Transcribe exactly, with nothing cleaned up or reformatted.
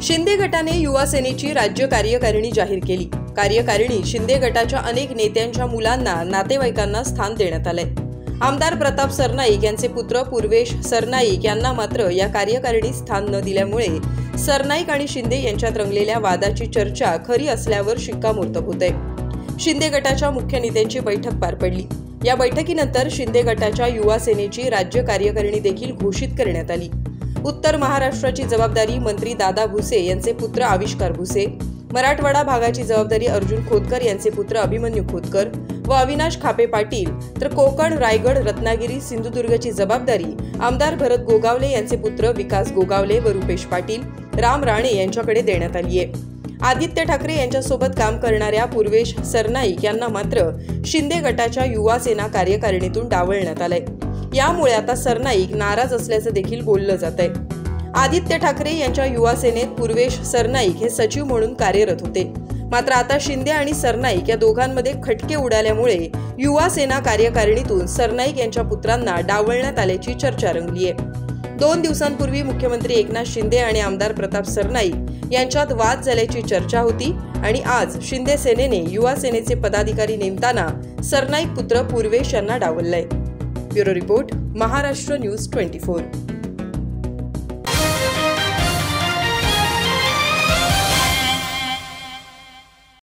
शिंदे गटाने युवा सेनेची राज्य कार्यकारिणी जाहीर केली। कार्यकारिणी शिंदे गटाच्या अनेक नेत्यांच्या मुलांना नातेवाईकांना स्थान देण्यात आले। आमदार प्रताप सरनाईक यांचे पुत्र पूर्वेश सरनाईक यांना मात्र या कार्यकारिणीत स्थान न दिल्यामुळे सरनाईक आणि शिंदे यांच्यात रंगलेल्या वादाची चर्चा खरी असल्यावर शिक्कामोर्तब होते। शिंदे गटाच्या मुख्य नेत्यांची बैठक पार पडली। या बैठकीनंतर शिंदे गटाच्या युवा सेनेची राज्य कार्यकारिणी देखील घोषित करण्यात आली। उत्तर महाराष्ट्राची जबाबदारी मंत्री दादा भुसे यांचे पुत्र आविष्कार भुसे, मराठवाडा भागाची जबाबदारी अर्जुन खोतकर यांचे पुत्र अभिमन्यू खोतकर व अविनाश खापे पाटील, तर कोकण, रायगड, रत्नागिरी, सिंधुदुर्गची जबाबदारी आमदार भरत गोगावले यांचे पुत्र विकास गोगावले व रुपेश पाटील, राम राणे यांच्याकडे देण्यात आली आहे। आदित्य ठाकरे यांच्यासोबत काम करणाऱ्या पूर्वेश सरनाईक यांना मात्र शिंदे गटाच्या युवा सेना कार्यकारिणीतून डावलण्यात आलंय। यामुळे आता सरनाईक नाराज असल्याचं देखील बोललं जात आहे। आदित्य ठाकरे यांच्या युवा सेनेत पूर्वेश सरनाईक हे सचिव म्हणून कार्यरत होते, मात्र आता शिंदे आणि सरनाईक या दोघांमध्ये खटके उडाल्यामुळे युवा सेना कार्यकारिणीतून सरनाईक यांच्या पुत्रांना डावलण्यात आल्याची चर्चा रंगली आहे। दोन दिवसांपूर्वी मुख्यमंत्री एकनाथ शिंदे आणि आमदार प्रताप सरनाईक यांच्यात वाद झाल्याची चर्चा होती आणि आज शिंदे सेनेने युवा सेनेचे पदाधिकारी नेमताना सरनाईक पुत्र पूर्वेश यांना डावललंय। ब्युरो रिपोर्ट, महाराष्ट्र न्यूज चोवीस।